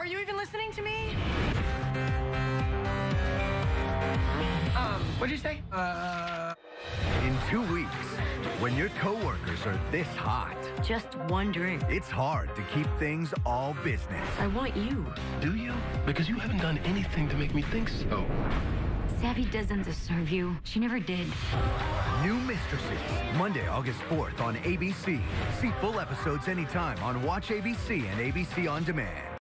Are you even listening to me? What'd you say? In 2 weeks, when your coworkers are this hot, Just one drink. it's hard to keep things all business. I want you. Do you? Because you haven't done anything to make me think so. Savvy doesn't deserve you. She never did. New Mistresses, Monday, August 4th on ABC. See full episodes anytime on Watch ABC and ABC On Demand.